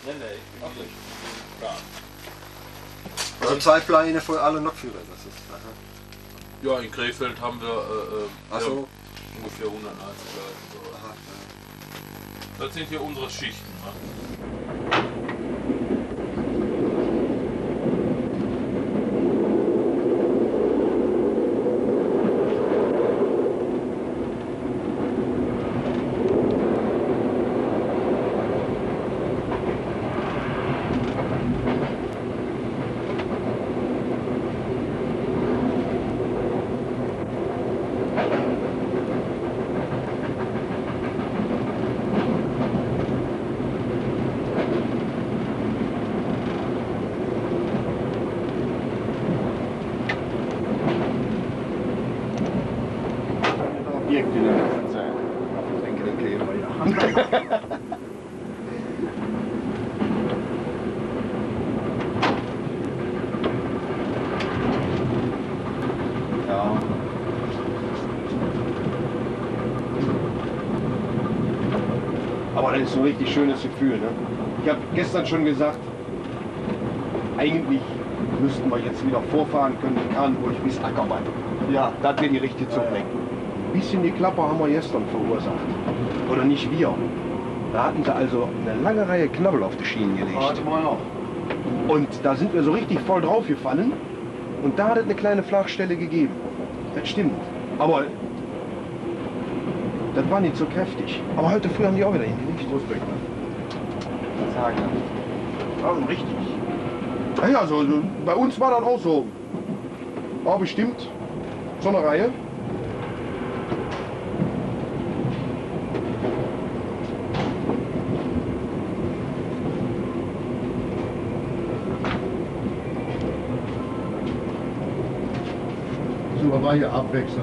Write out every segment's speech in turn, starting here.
Nee, nee, ich bin nicht. Ja. Also zwei Pläne für alle Lokführer, das ist. Aha. Ja, in Krefeld haben wir Ach so. ja, ungefähr 190 Leute. Aha, Das sind hier unsere Schichten. Ne? Objekte da drin sein. Ich denke, den kennen wir ja. Ja. Aber das ist ein richtig schönes Gefühl. Ne? Ich habe gestern schon gesagt, eigentlich müssten wir jetzt wieder vorfahren können in Kahlenburg bis Ackermann. Ja, das wäre die richtige Zuglenken. Ein bisschen die Klappe haben wir gestern verursacht. Oder nicht wir. Da hatten sie also eine lange Reihe Knabbel auf die Schienen gelegt. Und da sind wir so richtig voll drauf gefallen. Und da hat es eine kleine Flachstelle gegeben. Das stimmt. Aber das war nicht so kräftig. Aber heute früh haben die auch wieder hingelegt. Sagen. Also richtig. Ja, also bei uns war das auch so. War bestimmt so eine Reihe. So war hier abwechselnd.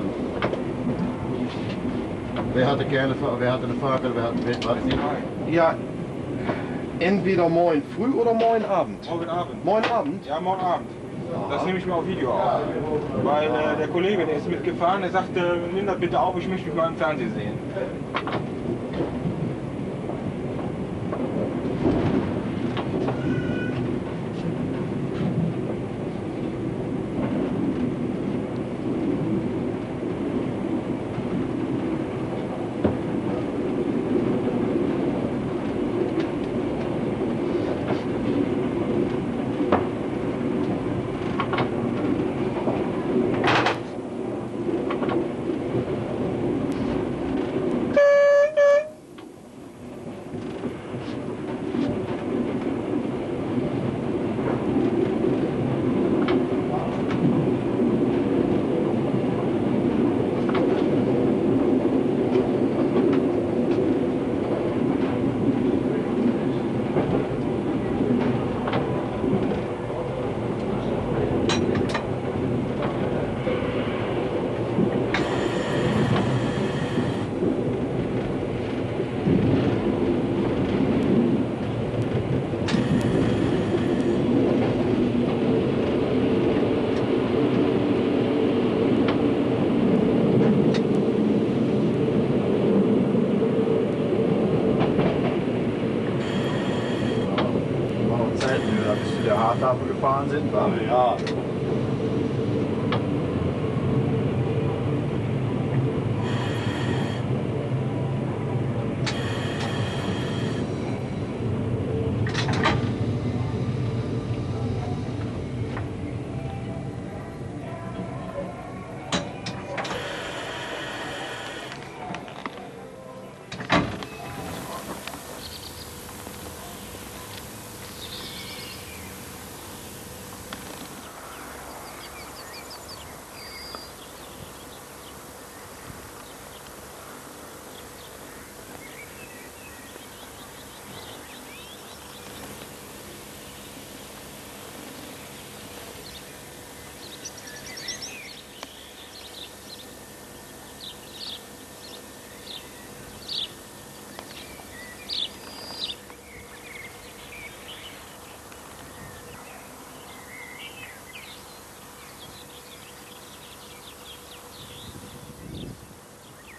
Wer hatte gerne, wer hatte eine Fackel, wer hatte was nicht? Ja, entweder morgen früh oder morgen Abend. Morgen Abend. Morgen Abend? Ja, morgen Abend. Das nehme ich mal auf Video auf. Weil der Kollege, der ist mitgefahren, der sagte, nimm das bitte auf, ich möchte mich mal im Fernsehen sehen. Bis zu der Haartafel gefahren sind. Ja.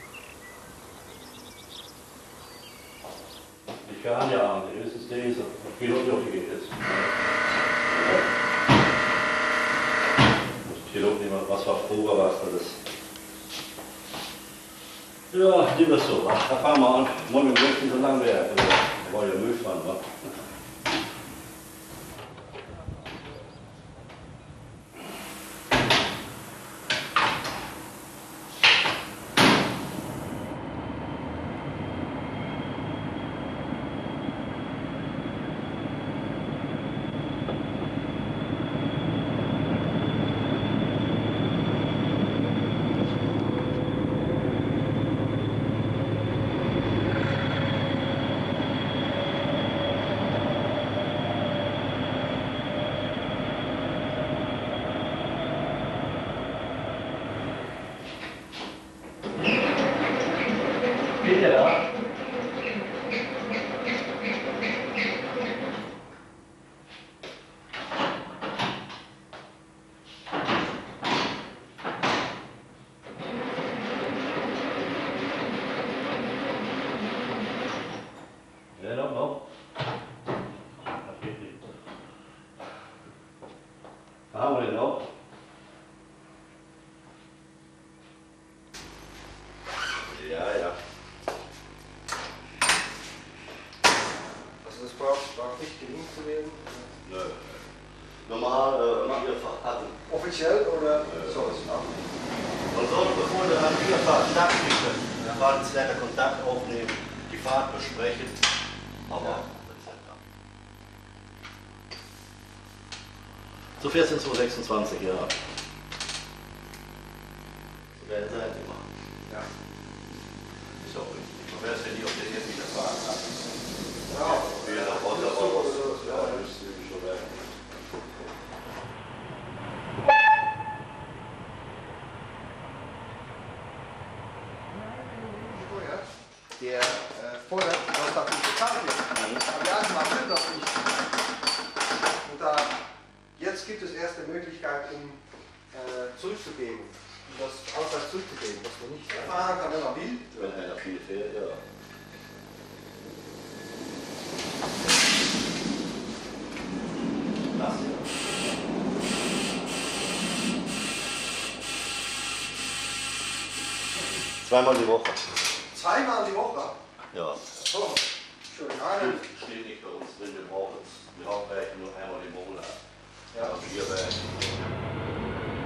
Ich kann ja, das ist diese. Pilot auf geht jetzt. Das Pilot nicht mal, was war früher, was das. Ja, lieber so. Da fahren wir an. Morgen wird es nicht so lang werden. Da war ja Müll fahren, wa? Offiziell oder so ist es auch? Man sollte, bevor wir an der Fahrt stattfinden, Fahrdienstleiter Kontakt aufnehmen, die Fahrt besprechen, aber so 14, 226, ja. So werden sie halt immer. Ja. Ist auch richtig. Man wäre es ja nie auf der Erde wieder fahren kann. Ja, wie nach Otterhaus. Ja, das ist schon werden. Der fordert, was dafür bezahlt wird. Aber die Eisenbahn will das nicht. Und da, jetzt gibt es erst die Möglichkeit, um zurückzugeben, um das Ausweis zurückzugeben, dass man nicht fahren kann, wenn man will. Wenn einer viel fährt, ja. Das ja. Zweimal die Woche. Zweimal die Woche? Ja. Oh, schön. Steht nicht bei uns drin, wir brauchen eigentlich nur einmal im Monat. Ja. Also 4 Werke.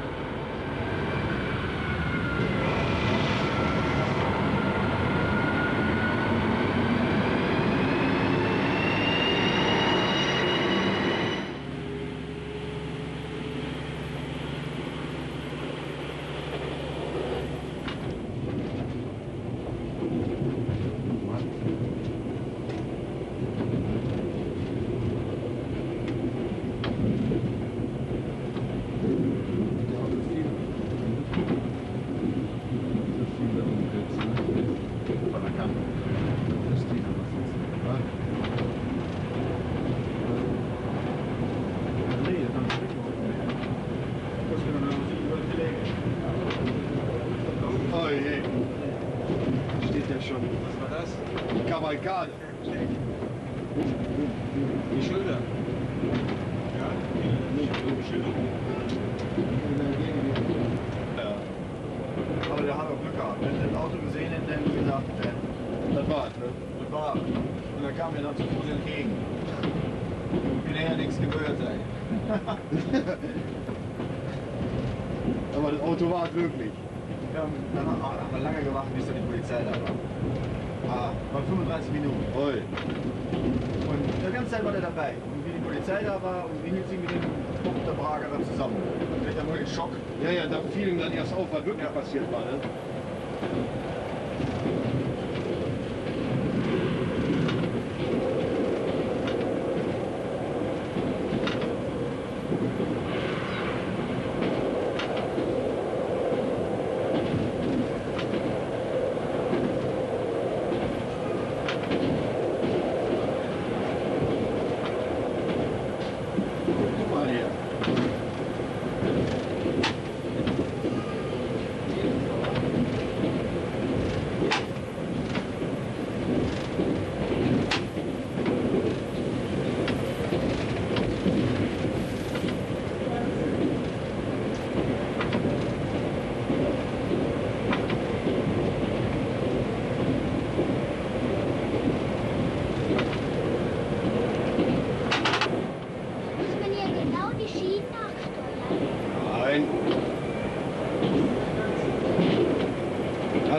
Kavalkade. Die Schilder. Ja, die Schilder. Ja. Aber der hat auch Glück gehabt. Wenn er das Auto gesehen hätte, hätte er gesagt, das war's, ne? Das war. Und dann kam mir dann zu Fuß entgegen. Ich bin ja nichts gehört sein. Aber das Auto war es wirklich. Dann haben wir lange gewartet, bis dann die Polizei da war. War 35 Minuten. Oi. Und die ganze Zeit war der dabei. Und wie die Polizei da war und wie hielt sie mit dem der Prager dann zusammen. Dann bin ich dann nur in Schock. Ja, ja, da fiel ihm dann erst auf, was wirklich passiert war. Ne?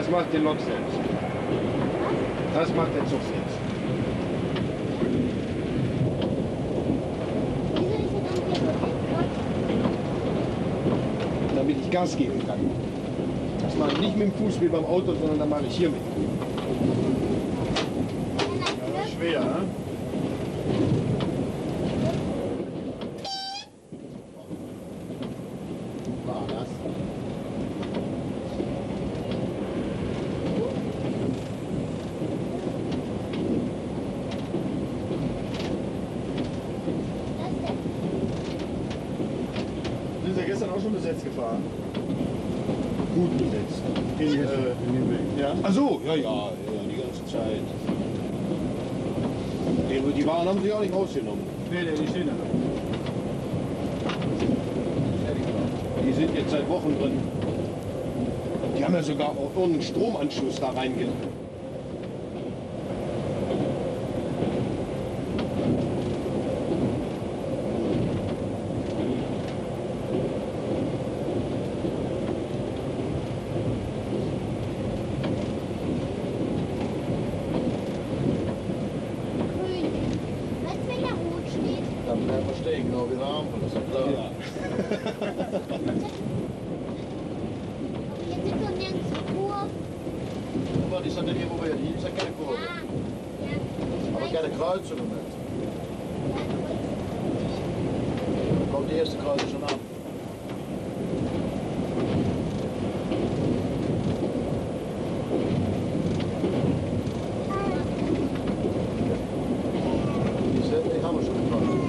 Das macht der Lok selbst. Das macht der Zug selbst. Damit ich Gas geben kann. Das mache ich nicht mit dem Fuß wie beim Auto, sondern da mache ich hier mit. Ja, schwer, ne? War das? Sind Sie gestern auch schon besetzt gefahren? Gut besetzt. In den Weg. Ja? Ach so, ja, die ganze Zeit. Die Waren haben sie auch nicht rausgenommen. Nee, die stehen da. Die sind jetzt seit Wochen drin. Die haben ja sogar auch irgendeinen Stromanschluss da reingelegt. Dann bleiben wir stehen, genau wie der Ampel, das ist ja klar. Ja. Guck mal, die sind hier, wo wir hier ist ja keine Kurve. Aber keine Kreuzung im Moment. Da kommt die erste Kreuzung schon an. Die haben wir schon gefahren.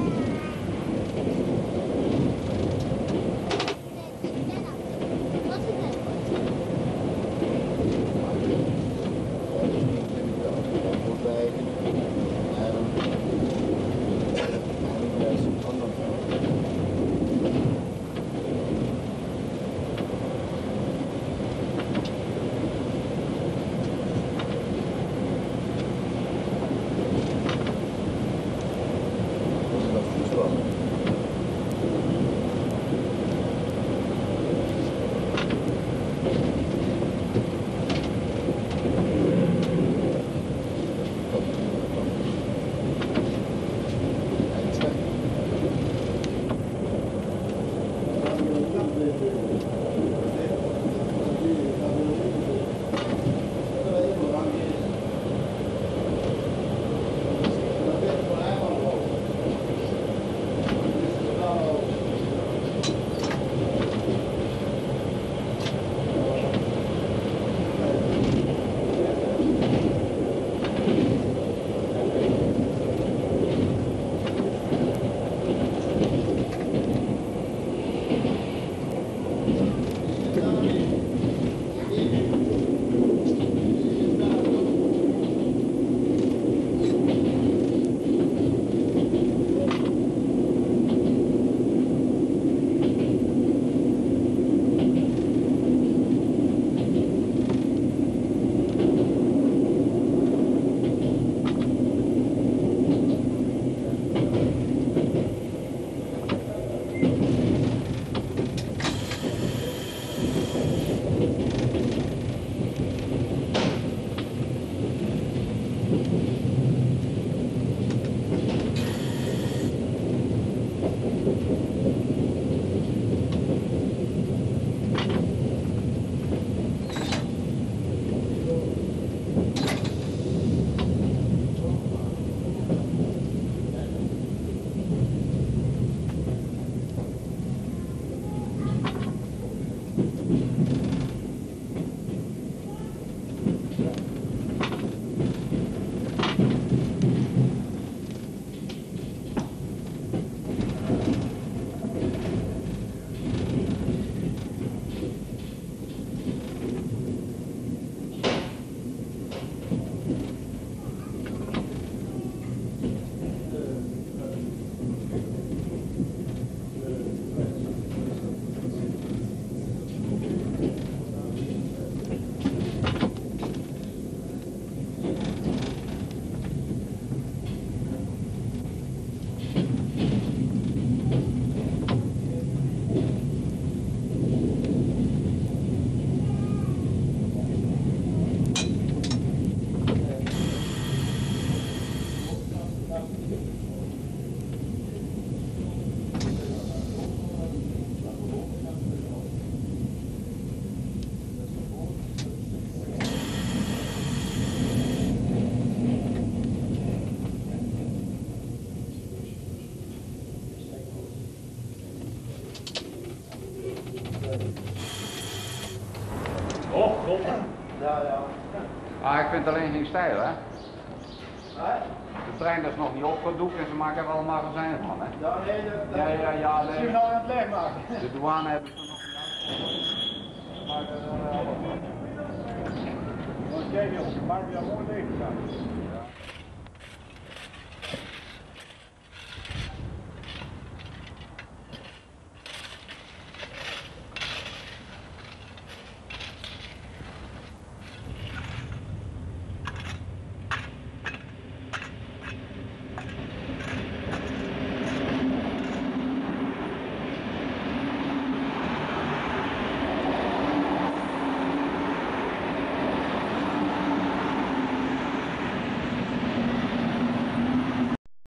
Oh, god. Ah, ik vind het alleen geen stijl, hè? Nee? De trein is nog niet opgedoekt en ze maken er al een magazijn van, hè? Ja, nee, Ja, dat zien nou aan het leeg maken. de douane hebben ze nog niet Maar kijk jongens, maak je dat mooi leeg.